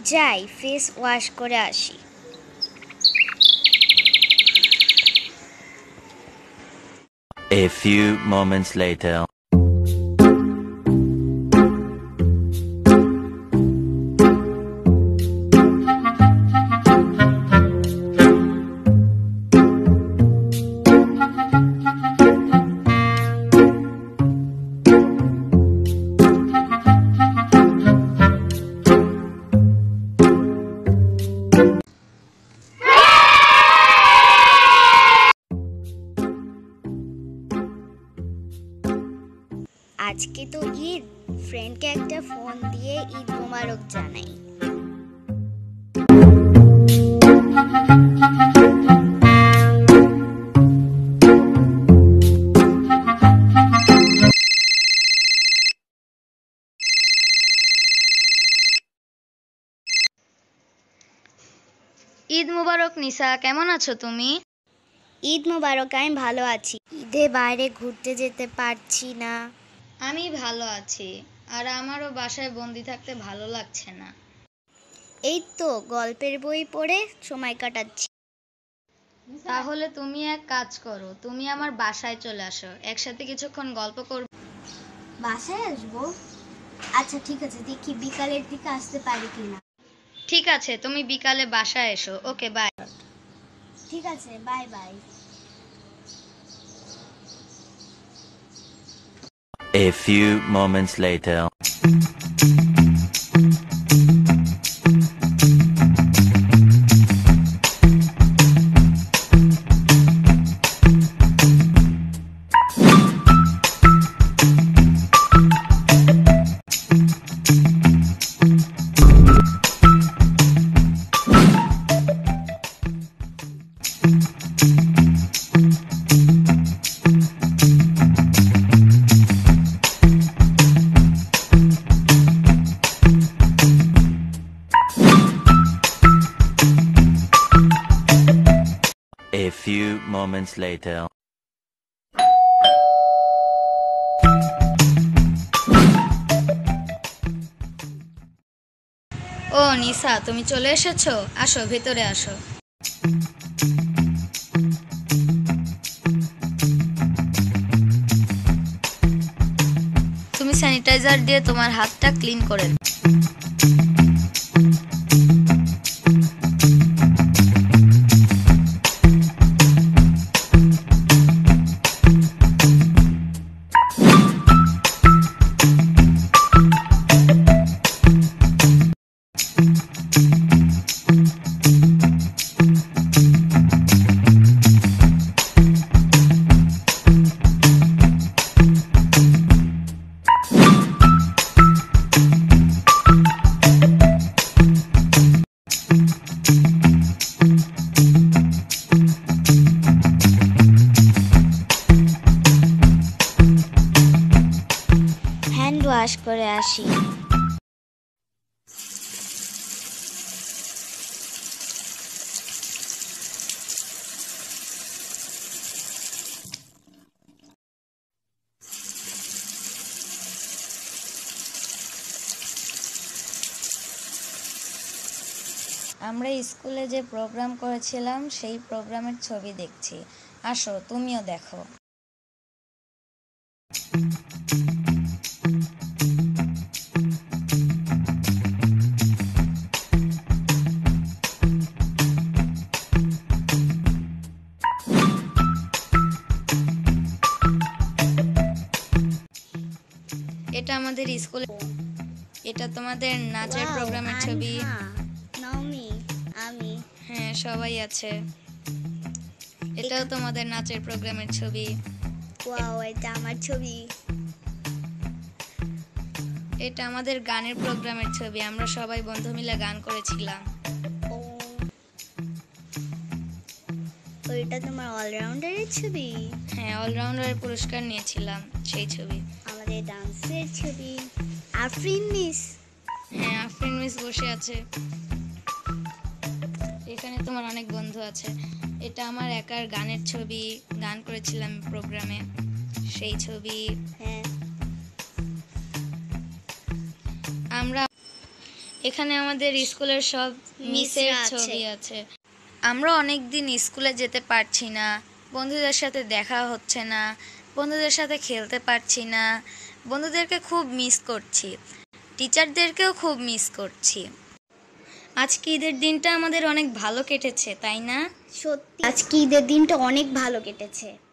যাই face wash করে আসি। A few moments later. আজকে তো ঈদ, ফ্রেন্ডকে একটা ফোন দিয়ে ঈদ মোবারক জানাই। ঈদ মুবারক নিসা, কেমন আছো তুমি? ঈদ মোবারক, আমি ভালো আছি। ঈদে বাইরে ঘুরতে যেতে পারছি না। আমি ভালো আছি, আর আমারও বাসায় বন্দি থাকতে ভালো লাগছে না। এই তো গল্পের বই পড়ে সময় কাটাচ্ছি। তাহলে তুমি এক কাজ করো, তুমি আমার বাসায় চলে আসো, একসাথে কিছুক্ষণ গল্প করব। বাসায় আসবো? আচ্ছা ঠিক আছে, দেখি বিকালের দিকে আসতে পারি কিনা। ঠিক আছে, তুমি বিকালে বাসায় এসো। Okay, bye. ঠিক আছে, bye bye. A few moments later. A few moments later. ও নিসা, তুমি চলে এসেছো? আসো, ভেতরে আসো। তুমি স্যানিটাইজার দিয়ে তোমার হাতটা ক্লিন করে নাও। হ্যান্ড ওয়াশ করে আসি। আমরা স্কুলে যে প্রোগ্রাম করেছিলাম সেই প্রোগ্রামের ছবি দেখছি। আসো, তুমিও দেখো। এটা আমাদের স্কুলে, এটা তোমাদের নাচের Wow, প্রোগ্রামের ছবি। আনহা, নাওমি, আমি। হ্যাঁ, সবাই আছে। এটাও তোমাদের নাচের প্রোগ্রামের ছবি। ওয়াও, এটা আমার ছবি। এটা আমাদের গানের প্রোগ্রামের ছবি, আমরা সবাই বন্ধু মিলে গান করেছিলাম। ও, ওইটা তোমার অলরাউন্ডারের ছবি। হ্যাঁ, অলরাউন্ডারের পুরস্কার নিয়েছিলাম সেই ছবি। আমাদের ডান্সের ছবি। আফরিন মিস। হ্যাঁ, আফরিন মিস বসে আছে। এখানে তোমার অনেক বন্ধু আছে। এটা আমার একার গানের ছবি, গান করেছিলাম প্রোগ্রামে সেই ছবি। হ্যাঁ, আমরা এখানে আমাদের স্কুলের সব মিসের মিসরা আছে। ছবি আছে। আমরা অনেক দিন স্কুলে যেতে পারছি না, বন্ধুদের সাথে দেখা হচ্ছে না, বন্ধুদের সাথে খেলতে পারছি না, বন্ধুদেরকে খুব মিস করছি, টিচারদেরকেও খুব মিস করছি। আজকে ঈদের দিনটা আমাদের অনেক ভালো কেটেছে, তাই না? সত্যি আজকে ঈদের দিনটা অনেক ভালো কেটেছে।